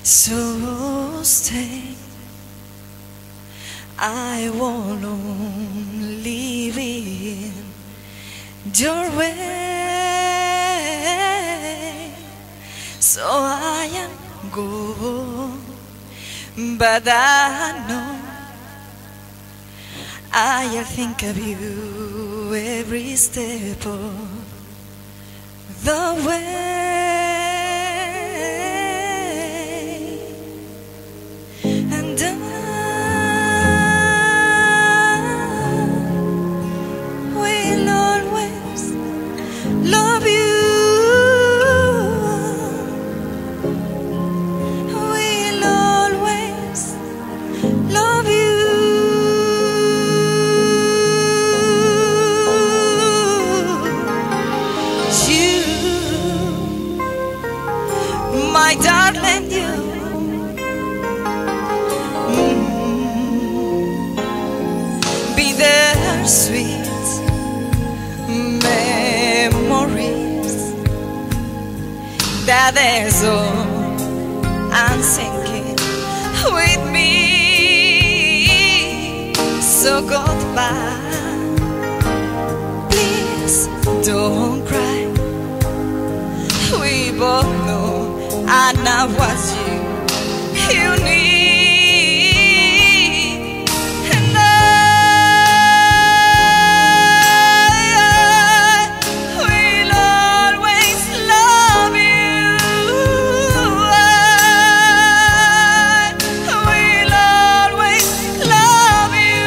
So stay, I won't live in your way. So I am gone, but I know I'll think of you every step of the way. And I will always love you. Will always love you. My darling, you. Be there, sweet memories that is all I'm thinking with me. So goodbye, please don't cry. We both know I know what you need, and I will always love you. I will always love you.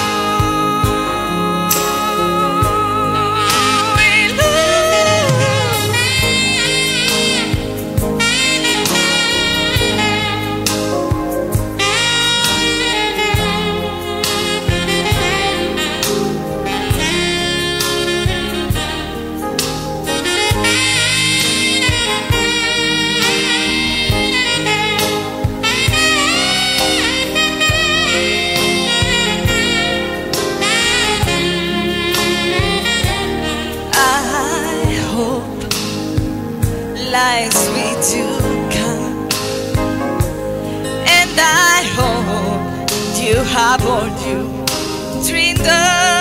Lives we do come, and I hope you have all you dreamed of,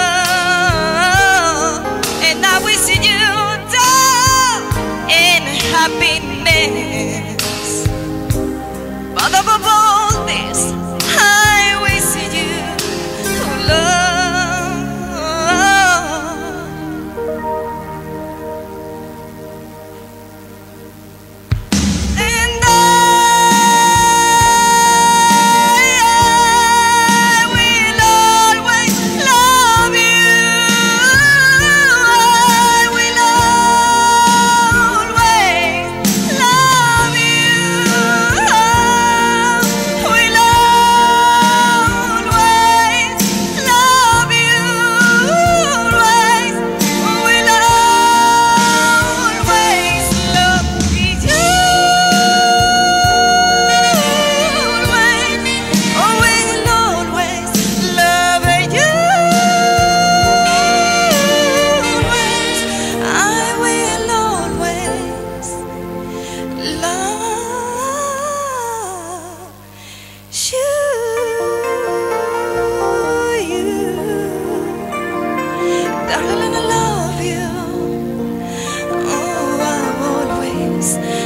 and I wish you love and happiness. But above all this, I wish you love. Darling, I love you. Oh, I always